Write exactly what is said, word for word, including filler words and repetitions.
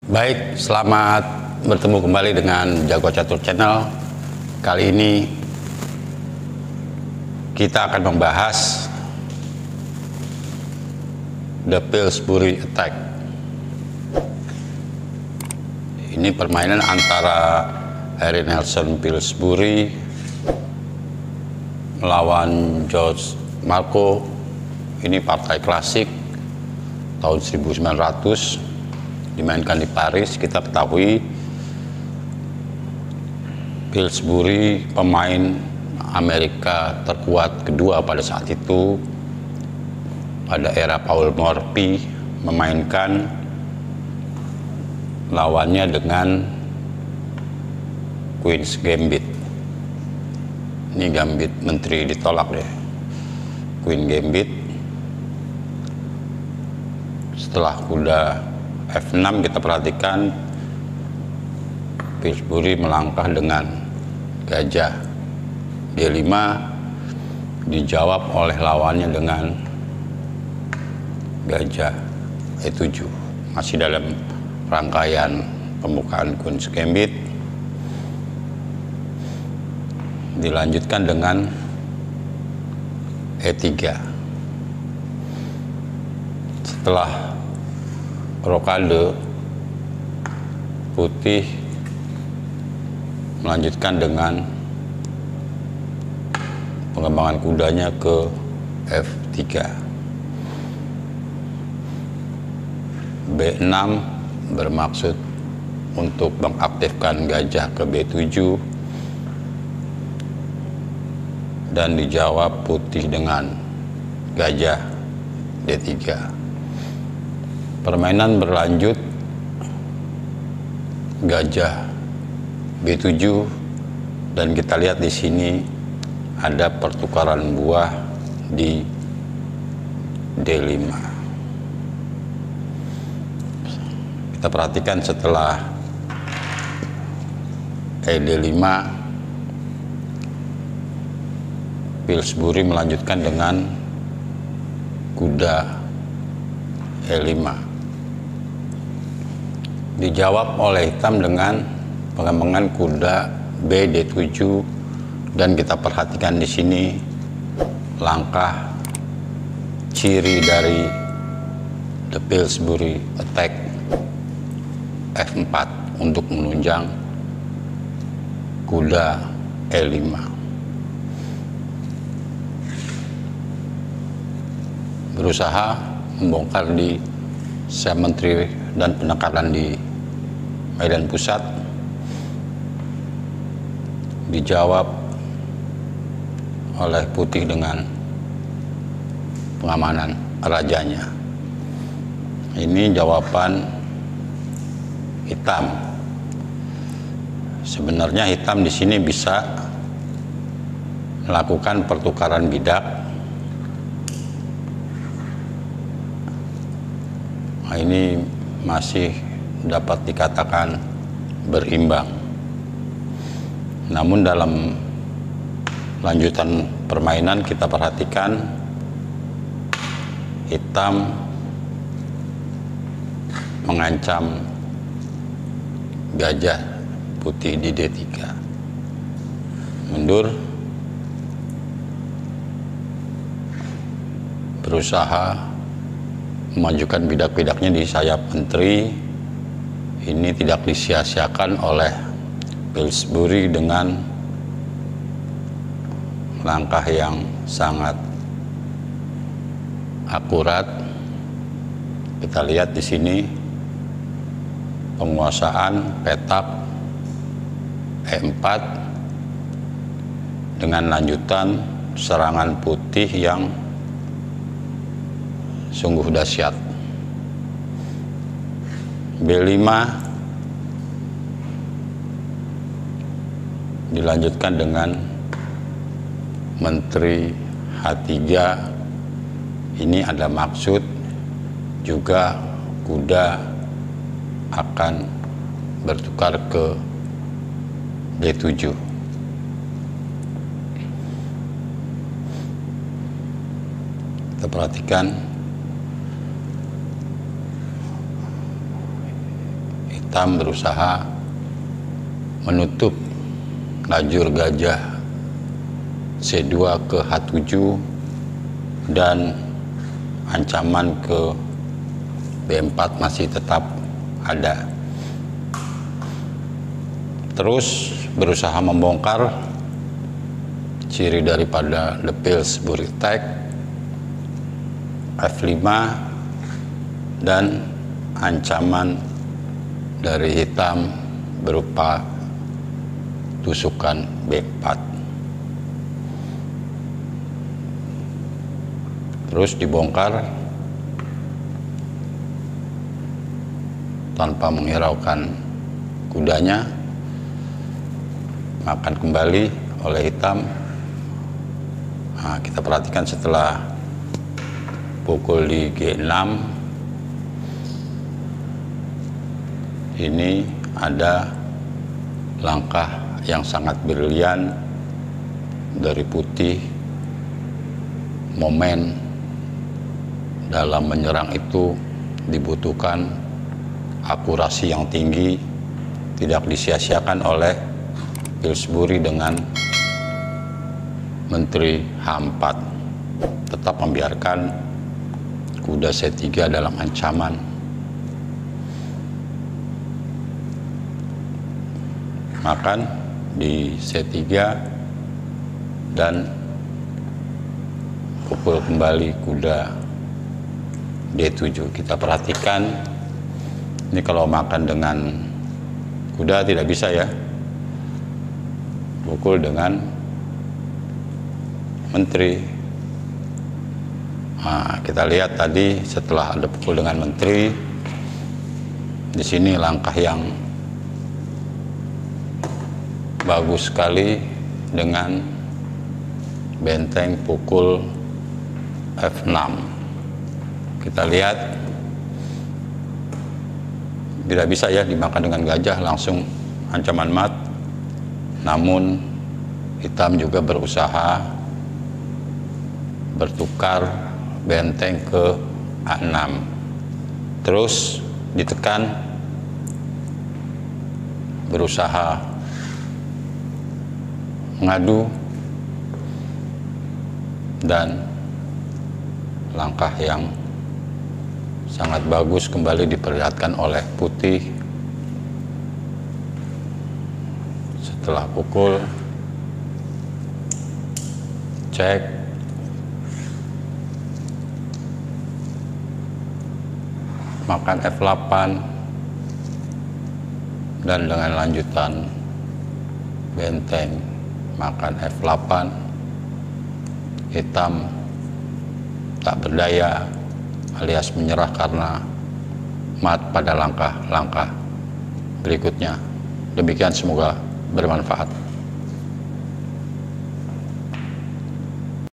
Baik, selamat bertemu kembali dengan Jago Catur Channel. Kali ini kita akan membahas The Pillsbury Attack. Ini permainan antara Harry Nelson Pillsbury melawan George Marco. Ini partai klasik tahun seribu sembilan ratus, dimainkan di Paris. Kita ketahui Pillsbury pemain Amerika terkuat kedua pada saat itu, pada era Paul Morphy, memainkan lawannya dengan Queen's Gambit. Ini Gambit menteri ditolak deh, Queen Gambit. Setelah kuda F enam kita perhatikan Pillsbury melangkah dengan gajah D lima, dijawab oleh lawannya dengan gajah E tujuh. Masih dalam rangkaian pembukaan Queen's Gambit. Dilanjutkan dengan E tiga. Setelah rokade, putih melanjutkan dengan pengembangan kudanya ke F tiga. B enam bermaksud untuk mengaktifkan gajah ke B tujuh, dan dijawab putih dengan gajah D tiga. Permainan berlanjut, gajah B tujuh, dan kita lihat di sini ada pertukaran buah di D lima. Kita perhatikan setelah E D lima, Pillsbury melanjutkan dengan kuda E lima. Dijawab oleh hitam dengan pengembangan kuda B D tujuh, dan kita perhatikan di sini langkah ciri dari The Pillsbury Attack F empat untuk menunjang kuda E lima. Berusaha membongkar di cemetery dan penekanan di Medan Pusat. Dijawab oleh putih dengan pengamanan rajanya. Ini jawaban hitam. Sebenarnya hitam di sini bisa melakukan pertukaran bidak. Nah, ini masih dapat dikatakan berimbang. Namun dalam lanjutan permainan kita perhatikan hitam mengancam gajah putih di D tiga. Mundur, berusaha memajukan bidak-bidaknya di sayap menteri. Ini tidak disia-siakan oleh Pillsbury dengan langkah yang sangat akurat. Kita lihat di sini penguasaan petak E empat dengan lanjutan serangan putih yang sungguh dahsyat. B lima dilanjutkan dengan menteri H tiga. Ini ada maksud juga kuda akan bertukar ke D tujuh. Kita perhatikan hitam berusaha menutup lajur gajah C dua ke H tujuh dan ancaman ke B empat masih tetap ada. Terus berusaha membongkar ciri daripada The Pillsbury Tech F lima dan ancaman dari hitam berupa tusukan B empat. Terus dibongkar tanpa menghiraukan kudanya, makan kembali oleh hitam. Nah, kita perhatikan setelah pukul di G enam ini ada langkah yang sangat brilian dari putih. Momen dalam menyerang itu dibutuhkan akurasi yang tinggi, tidak disia-siakan oleh Pillsbury dengan Menteri H empat. Tetap membiarkan kuda C tiga dalam ancaman. Makan di C tiga dan pukul kembali kuda D tujuh. Kita perhatikan ini kalau makan dengan kuda tidak bisa ya. Pukul dengan menteri. Nah, kita lihat tadi setelah ada pukul dengan menteri, di sini langkah yang bagus sekali dengan benteng pukul F enam. Kita lihat tidak bisa ya dimakan dengan gajah, langsung ancaman mat. Namun hitam juga berusaha bertukar benteng ke A enam. Terus ditekan, berusaha mengadu, dan langkah yang sangat bagus kembali diperlihatkan oleh putih. Setelah pukul, cek, makan F delapan, dan dengan lanjutan benteng makan F delapan, hitam tak berdaya alias menyerah karena mat pada langkah-langkah berikutnya. Demikian, semoga bermanfaat.